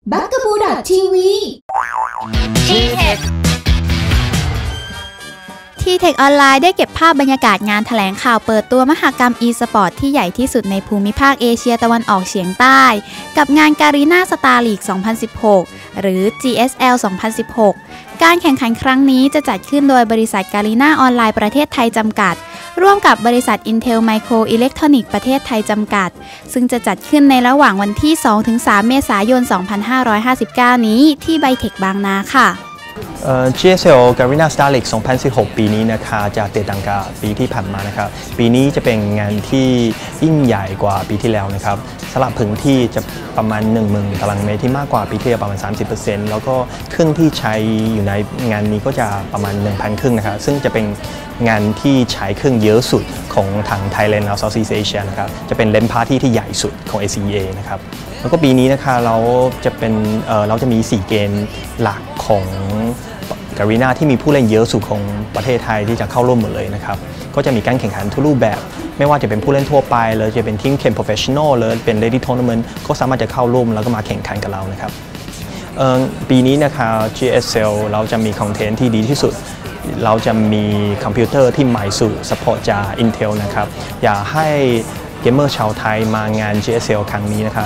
bugaboo.tv T-Tech ทีเทคออนไลน์ได้เก็บภาพบรรยากาศงานแถลงข่าวเปิดตัวมหกรรม e-sport ที่ใหญ่ที่สุดในภูมิภาคเอเชียตะวันออกเฉียงใต้กับงาน Garena Star League 2016 หรือ GSL 2016 การแข่งขันครั้งนี้จะจัดขึ้นโดยบริษัท Garena ออนไลน์ประเทศไทยจำกัดร่วมกับบริษัท Intel Microelectronics ประเทศไทยจำกัดซึ่งจะจัดขึ้นในระหว่างวันที่ 2-3 เมษายน 2559 นี้ที่ไบเทคบางนาค่ะ GSL Garena Star League 2016 ปีนี้นะคะจะแตกต่างกับปีที่ผ่านมานะครับปีนี้จะเป็นงานที่ยิ่งใหญ่กว่าปีที่แล้วนะครับสำหรับพื้นที่จะประมาณ 10,000 ตารางเมตรที่มากกว่าปีที่แล้วประมาณ 30% แล้วก็เครื่องที่ใช้อยู่ในงานนี้ก็จะประมาณ 1,000 เครื่องนะครับซึ่งจะเป็นงานที่ใช้เครื่องเยอะสุดของทาง Thailand และ Southeast Asia นะครับจะเป็นเลนส์พาร์ตี้ที่ใหญ่สุดของ ACEA นะครับแล้วก็ปีนี้นะคะเราจะมี 4 เกมหลักของGarena ที่มีผู้เล่นเยอะสุดของประเทศไทยที่จะเข้าร่วมหมดเลยนะครับก็จะมีการแข่งขันทุกรูปแบบไม่ว่าจะเป็นผู้เล่นทั่วไปหรือจะเป็นทีมแข่ง professional หรือเป็น lady tournament ก็สามารถจะเข้าร่วมแล้วก็มาแข่งขันกับเรานะครับปีนี้นะคะ GSL เราจะมีคอนเทนต์ที่ดีที่สุดเราจะมีคอมพิวเตอร์ที่ใหม่สุด support จาก Intel นะครับอยากให้เกมเมอร์ชาวไทยมางาน GSL ครั้งนี้นะคะ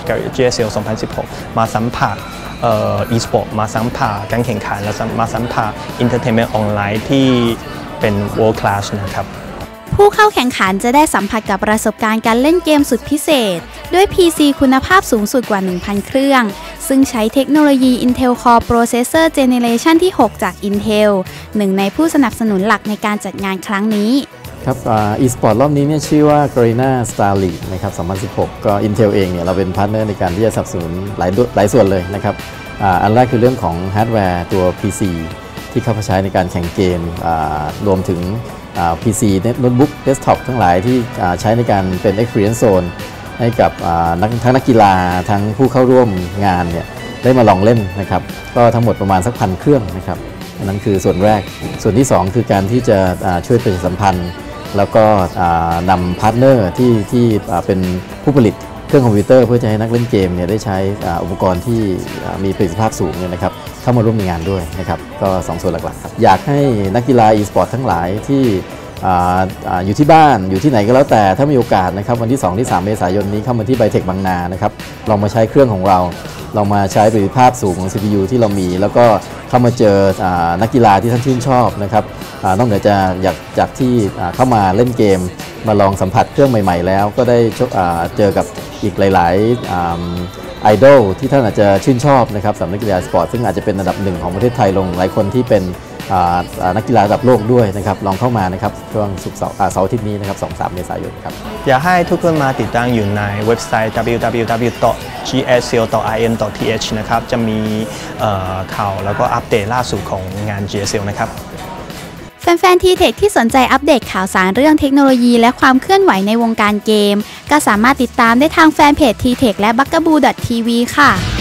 GSL 2016 มาสัมผัสe-sport มาสัมผัสการแข่งขันและมาสัมผัส entertainment ออนไลน์ที่เป็น world class นะครับผู้เข้าแข่งขันจะได้สัมผัสกับประสบการณ์การเล่นเกมสุดพิเศษด้วย PC คุณภาพสูงสุดกว่า 1,000 เครื่องซึ่งใช้เทคโนโลยี Intel Core Processor Generation ที่ 6 จาก Intel หนึ่งในผู้สนับสนุนหลักในการจัดงานครั้งนี้ครับe-sport รอบนี้เนี่ยชื่อว่า Garena Star League นะครับ2016 ก็ Intel เองเนี่ยเราเป็นพาร์ทเนอร์ในการที่จะสนับสนุนหลายส่วนเลยนะครับอันแรกคือเรื่องของฮาร์ดแวร์ตัว PC ที่เข้ามาใช้ในการแข่งเกมรวมถึงPC โน้ตบุ๊กเดสก์ท็อปทั้งหลายที่ใช้ในการเป็น Experience Zone ให้กับทั้งนักกีฬาทั้งผู้เข้าร่วมงานเนี่ยได้มาลองเล่นนะครับก็ทั้งหมดประมาณสัก 1,000 เครื่องนะครับนั่นคือส่วนแรกส่วนที่2คือการที่จะช่วยประชาสัมพันธ์แล้วก็นำพาร์ทเนอร์ที่เป็นผู้ผลิตเครื่องคอมพิวเตอร์เพื่อจะให้นักเล่นเกมเนี่ยได้ใช้อุปกรณ์ที่มีประสิทธิภาพสูงเนี่ยนะครับเข้ามาร่วมในงานด้วยนะครับก็2ส่วนหลักๆครับอยากให้นักกีฬา e-sport ทั้งหลายที่อยู่ที่บ้านอยู่ที่ไหนก็แล้วแต่ถ้ามีโอกาสนะครับวันที่ 2-3 เมษายนนี้เข้ามาที่ไบเทคบางนานะครับลองมาใช้เครื่องของเราลองมาใช้ประสิทธิภาพสูงของ CPU ที่เรามีแล้วก็เข้ามาเจอนักกีฬาที่ท่านชื่นชอบนะครับนอกเหนือจากที่เข้ามาเล่นเกมมาลองสัมผัสเครื่องใหม่ๆแล้วก็ได้เจอกับอีกหลายๆไอดอลที่ท่านอาจจะชื่นชอบนะครับสำหรับนักกีฬาสปอร์ตซึ่งอาจจะเป็นอันดับหนึ่งของประเทศไทยลงหลายคนที่เป็นนักกีฬาระดับโลกด้วยนะครับลองเข้ามานะครับช่วงเสาร์อาทิตย์นี้นะครับ 2-3 เมษายนครับอยากให้ทุกคนมาติดตามอยู่ในเว็บไซต์ www.gsl.in.th นะครับจะมีข่าวแล้วก็อัปเดตล่าสุดของงาน GSL นะครับแฟนๆ T-Tech ที่สนใจอัปเดตข่าวสารเรื่องเทคโนโลยีและความเคลื่อนไหวในวงการเกมก็สามารถติดตามได้ทางแฟนเพจ T-Tech และ bugaboo.tv ค่ะ